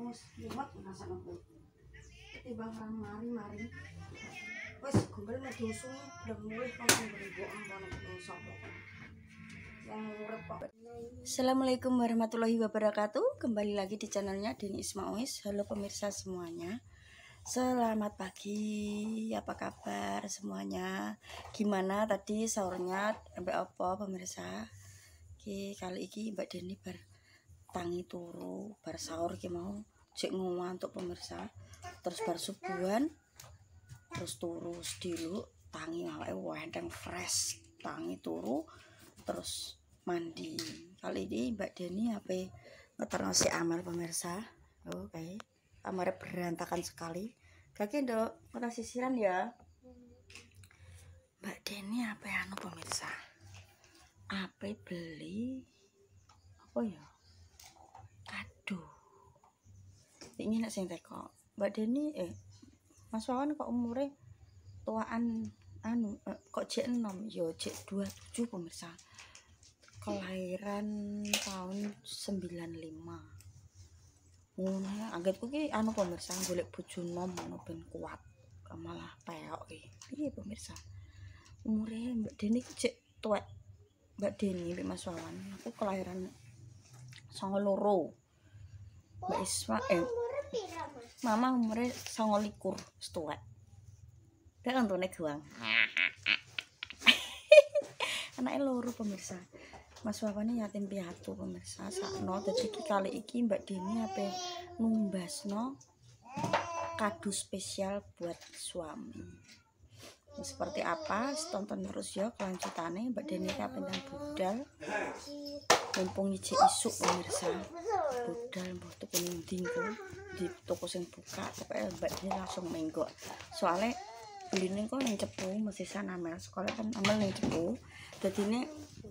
wis mumet ngrasakno kuwi. Ketimbang mari-mari. Wis gombel medosu blem mulih kok mbok ampun sapa. Yang urip kok. Assalamualaikum warahmatullahi wabarakatuh. Kembali lagi di channelnya Deni Ismawis. Halo pemirsa semuanya. Selamat pagi. Apa kabar semuanya? Gimana tadi sahurnya sampai apa pemirsa? Kali ini Mbak Deni bar tangi turu, bar sahur ki mau cek ngantuk pemirsa. Terus bar subuhan terus turu sediluk tangi awake wendeng fresh, tangi turu terus mandi. Kali ini Mbak Deni apa ngeterno si amal pemirsa. Oke. Kamarnya berantakan sekali. Kaki ndok, kita sisiran ya. Mbak Deni apa anu pemirsa? Apa beli? Apa ya? Kado. Ini nek sing teko. Mbak Deni Mas Wawan kok umure tuaan anu kok jek 6 ya jek 27 pemirsa. Kelahiran tahun 95. Ngono anggetku ki anu pemirsa golek bojo nom ngono ben kuat. Malah peok iki. Piye pemirsa? Umure Mbak Deni jek tuwek. Mbak Deni mbek Mas Wawan. Aku kelahiran 92. Mbak Isma Mama umure 29 wis tuwek. Dek untune guang. Anake loro pemirsa. Mas Wawan yatim piatu pemirsa sakno. Dadi kali iki Mbak Deni ape numbasno kado spesial buat suami. Seperti apa? Tonton terus ya kelanjutannya. Mbak Deni kapendang budal. Mumpung ijek isuk pemirsa. Budal mbok tuku ning ndi di toko sing buka, pokoke Mbak Deni langsung menggok. Soalnya beline kok ning Cepu mesisan Amel sekolah kan Amel ning Cepu. Dadine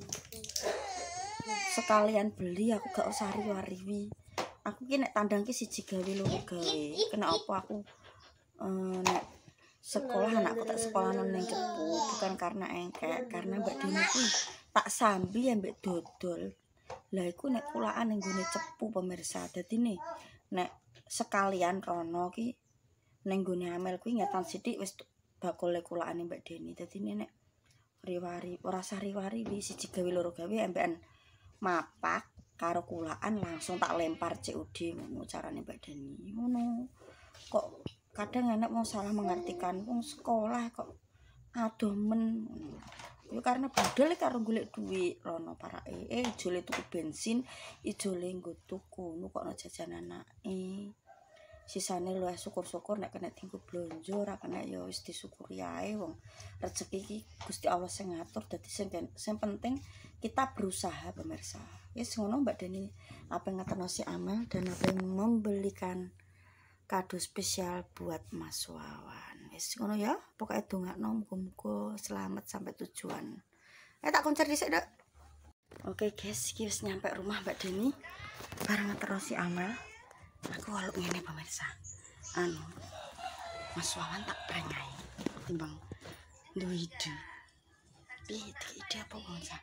sekalian beli aku gak usah riwi-riwi. Aku ki nek tandang ki siji gawe loro gawe. Kenapa aku nek sekolah anakku tak sekolah ning Cepu bukan karena engkek, karena Mbak Deni ki tak sambi ambek dodol. Lah iku nek kulaan ning gone Cepu pemirsa. Dadine nek sekalian rono ki ning gone Amel kuwi ngetan sithik wis bakule kulaane Mbak Deni. Dadine nek riwari ora usah riwari siji gawe loro gawe ambekan mapak karo kulaan langsung tak lempar COD ngono carane Mbak Deni. Ngono. Kok kadang enak mau salah mengartikan wong sekolah kok adomen. Ya karena budal karo golek duit rono parake. Ijole tuku bensin, ijole nggo tuku nu kok ana jajan anake. Sisane luwih syukur-syukur nek kena tinggu blonjo ora kena ya wis disyukuri ae wong rezeki iki Gusti Allah sing ngatur. Dadi sing penting kita berusaha pemirsa. Wis ngono Mbak Deni apa ngeterno si Amel dan apa membelikan kado spesial buat Mas Wawan. Wis ngono ya, pokoke dongakno muga-muga selamat sampai tujuan. Tak koncer dhisik, Dok. Oke guys, iki wis nyampe rumah Mbak Deni. Bareng ngeterno si Amel. Aku waluk ngene pemirsa. Anu Mas Wawan tak prangai timbang duwe ide. Ide apa pemirsa?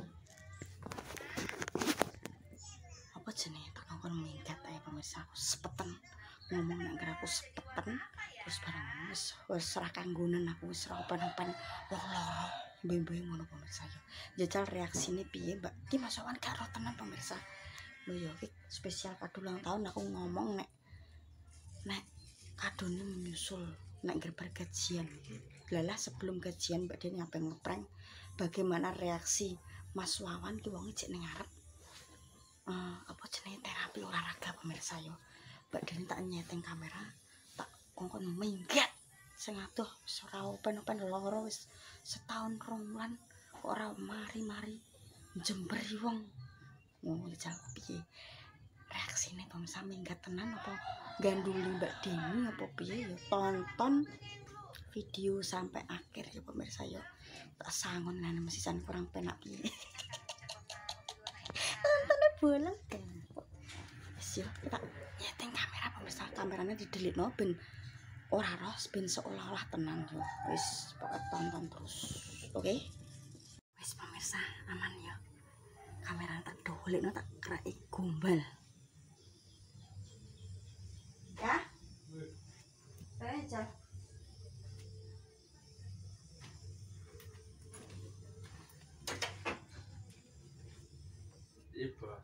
Apa jenenge tak ngomong minggat ae pemirsa. Aku sepeten ngomong nek aku sepeten terus bareng wis ora kanggonen aku wis ora open-open loro mbembe ngono pemirsa yo. Jajal reaksine piye Mbak? Ki Mas Wawan gak ro tenan pemirsa. Lho ya iki spesial kado ulang tahun aku ngomong nek kadone menyusul nek gerbar gajian. Lalah sebelum gajian Mbak Deni apa ngeprank bagaimana reaksi Mas Wawan ki wong jek ning ngarep apa jenenge terapi olahraga pemirsa yo. Mbak Deni tak nyeteng kamera tak kongkon minggat sing adoh wis ora open-open loro wis setahun ronglan kok ora mari-mari jemberi wong. Jajal piye reaksine pemirsa minggat tenan apa ganduli Mbak Deni apa piye ya tonton video sampai akhir ya pemirsa ya. Tak sangon nang mesisan kurang penak piye. Tontone bolong kan. Wis yo tak nyeteng kamera pemirsa, kameranya didelitno ben ora roh ben seolah-olah tenang yo. Wis pokoke tonton terus. Oke? Wis pemirsa aman ya. Kamera tak dolekno tak keraki gombal. Bos.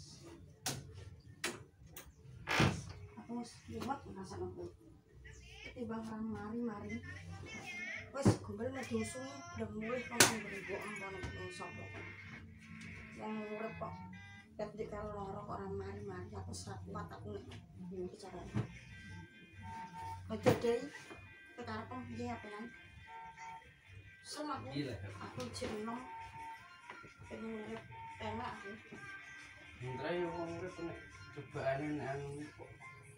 Aku wis liwat ngrasakno kuwi. Ketimbang mari-mari. Wis gombel nek diusung ndang mulih kok mbok ampun sapa. Wong urip kok ketik karo loro kok ora mari-mari aku sak kuat aku nek bicara. Ojo deh. Karep piye apean? Sama aku jeneng pengen urip enak aku. Ndra yo wong urip nek cobaan anu kok.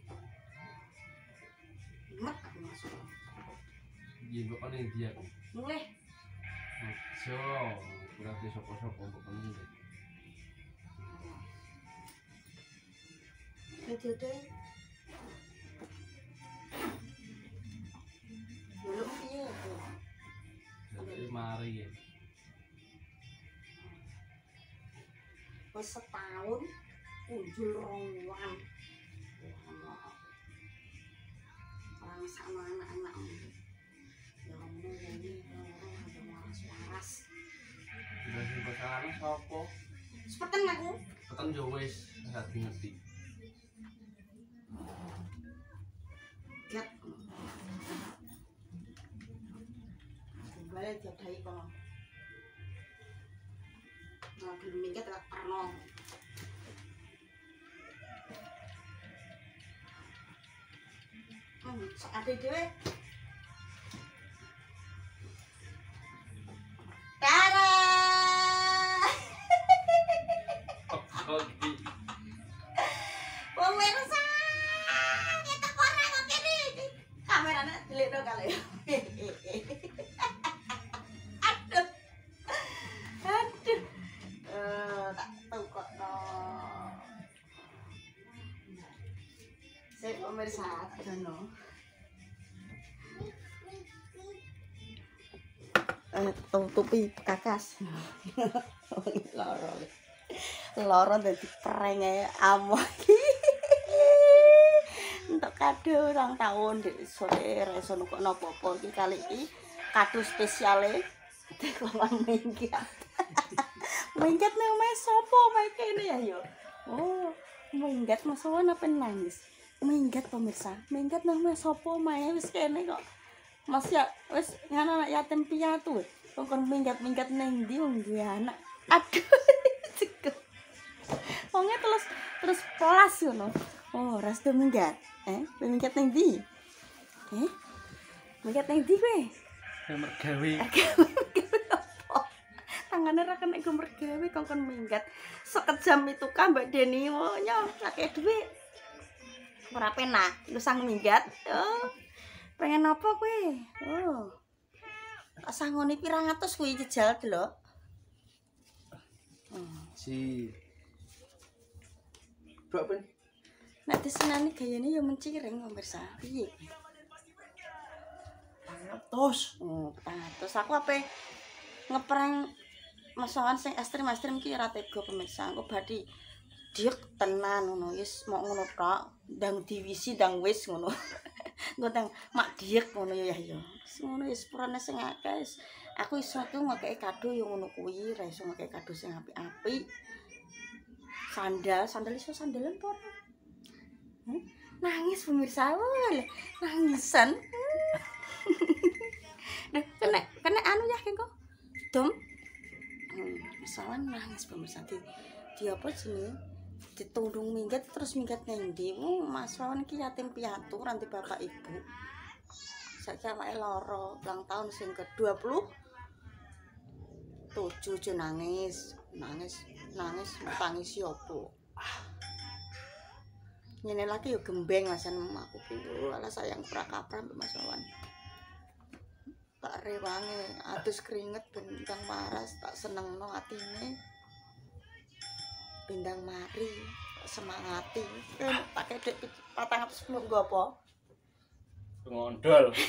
Mat aku masuk. Iya kok ning dia aku. Mulih. Ojo, berarti sapa-sapa kok pengen. Ojo deh. Belum piye aku. Jadi mari ya. Wis setahun kunjul rongan. Orang sama anak-anak. Ya ngono ini orang ada waras-waras. Udah sing pasaran sapa? Sepeten aku. Peten yo wis ngerti ngerti. Gat. Balik diadai kono. Nah, belum minggat tak terno. Ade dhewe. Tara. Oke. Pemirsa, kita korek kok kene. Kamerane delikno kali. Aduh. Aduh. Tak tukokno. Sik pemirsa, dono. Tutupi kakas. Loro dadi prenge amo iki. Untuk kado ulang tahun di sore reso nukokno apa-apa iki kali iki kado spesiale dikon minggat. Minggat nang omahe sapa omahe kene ya yo. Oh, minggat masawan apa nangis. Minggat pemirsa, minggat nang omahe sapa omahe wis kene kok. Mas ya wis ngono anak yatim piatu. Kon minggat-minggat nang ndi wong duwe anak. Aduh. Wonge terus pelas ngono. Oh, ras do minggat. Minggat nang ndi? Minggat nang ndi kowe? Mergawe. Tangane ra kena go mergawe kon minggat. Sekejam itu kan Mbak Deni nyo akeh dhuwit. Ora penak, lu sang minggat. Oh. Pengen apa kowe? Oh. Sangone pirang atus kuwi jejal delok. Si Bro ben. Nek disenani gayane ya menciring pemirsa. Piye? Pangatos. Oh, pangatos. Aku ape ngeprank masakan sing ekstrim-ekstrim ki ora tega pemirsa. Engko badhe diek tenan ngono wis mok ngono tok. Ndang diwisi ndang wis ngono. Engko tang mak diek ngono ya ya. Ngono wis purane sing akeh. Aku iso ku ngekeki kado yo ngono kuwi, ra iso ngekeki kado sing apik-apik. Sandal iso sandalan apa ora? Nangis pemirsa, nangisan. Nah, kena anu ya kengko. Dom. Misalan nangis pemirsa di apa jenenge? Ditundung minggat terus minggat nang ndi? Mas Wawan iki yatim piatu ranti bapak ibu. Saiki awake lara, ulang tahun sing ke-20. 7 nangis tangisi opo. Ngene lagi yo gembeng lasan aku piye ala sayang prakapra Mbak Mas Wawan. Tak rewange adus keringet bendang waras tak senengno atine. Bendang mari semangati. Pakai dek 410 nggo apa? Ngondol.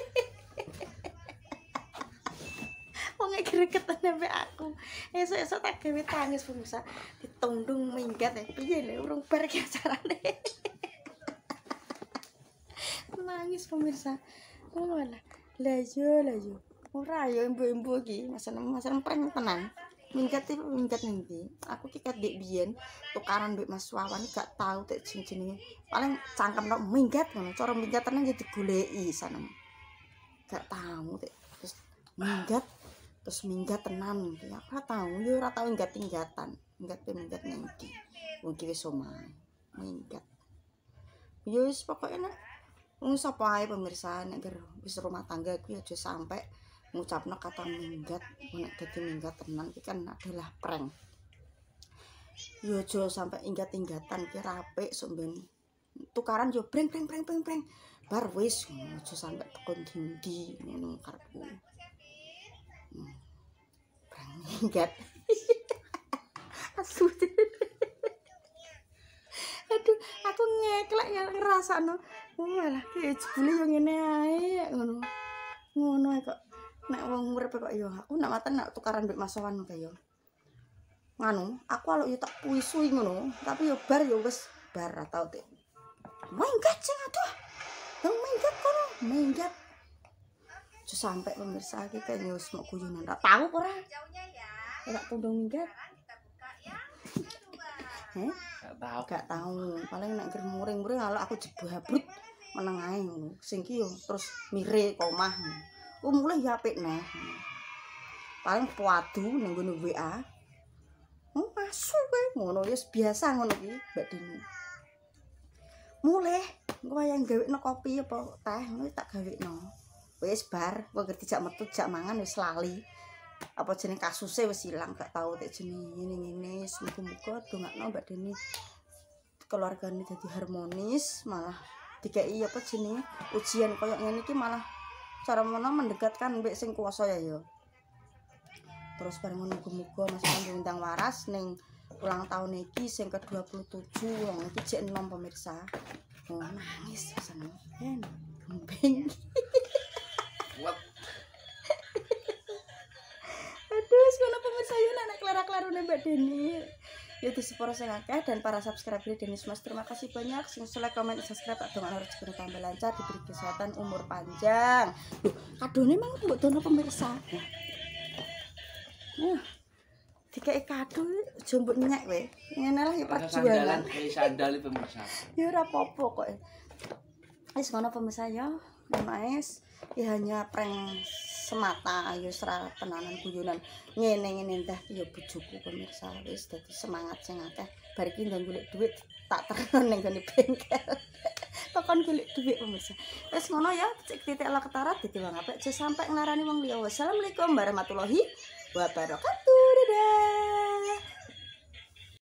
Wong gregetan sampe aku. Esuk-esuk tak gawe tangis pemirsa. Ditundung minggat piye lho urung bar ki acarane. Nangis pemirsa. Oh lah yo. Ora yo embu-embu iki, masan prank tenan. minggat ning ndi aku ki ket ndek biyen tukaran mbek Mas Wawan gak tau tek jenenge paling cangkem tok minggat ngono cara minggat tenan ya digoleki sana gak tau tek terus minggat tenan ya ora tau ya ora tau minggat-minggatan minggat ning ndi wong ki wis omahe minggat ya wis pokoke nek wong sapa ae pemirsa nek wis rumah tangga kuwi aja sampai ngucapno kata minggat nek dadi minggat tenan iki kan adalah prank yo aja sampai inggat-inggatan ki apik sok ben tukaran yo breng bar wis aja sampai tekon dindi ngono karepku prank minggat asu aduh aku ngeklek ya ngrasakno malah ki jebule yo ngene ae ngono kok nek wong urip kok ya aku nek maten nek tukaran mbek Mas Wawan kaya nganu aku aluk yo tak puisui ngono tapi yo bar yo wis bar ra tau tek minggat sing aduh yang minggat kono minggat aja sampai pemirsa iki kan yo wis mok guyonan ra tau ora ora tundung minggat gak tau paling nek muring-muring aluk aku jebabrut meneng ae ngono sing ki yo terus mire ke omah mulai ya apik neh. Paling puadu ning ngene WA. Asu kowe ngono wis biasa ngono ki, Mbak Dini. Mulih engko wayang gawekno kopi apa teh ngono tak gawekno. Wis bar, kok dijak metu jak mangan wis lali. Apa jeneng kasuse wis ilang gak tau tek jeneng ngene-ngene. Muga-muga dongakno Mbak Dini keluargane dadi harmonis, malah dikeki apa jenenge ujian koyo ngene iki malah cara mana mendekatkan mbek sing kuasa ya. Terus bareng muga-muga Mas undang waras ning ulang tahun iki sing ke-27 wong iki jek enom pemirsa. Oh nangis sana. Gembeng. Aduh, sekolah pemirsa yo nek klara-klarune Mbak Deni. Ya disepuro sing akeh dan para subscriber Denis Mas terima kasih banyak sing like komen subscribe tak dongakno rezeki tambah lancar diberi kesehatan umur panjang. Loh, kadone mang mbok dono pemirsa. Dikek kado aja mbok nyek we. Ngene lah ya perjuangan. Sandal pemirsa. Ya ora apa-apa kok. Wis ngono pemirsa ya. Mas, ya hanya prank semata ayo serah tenanan guyonan ngene-ngene dah ya bojoku pemirsa wis dadi semangat sing akeh bar iki ndang golek dhuwit tak terus ning gone bengkel takon golek dhuwit pemirsa wis ngono ya titik ala ketara dadi wong apik aja sampai nglarani wong liya wassalamualaikum warahmatullahi wabarakatuh.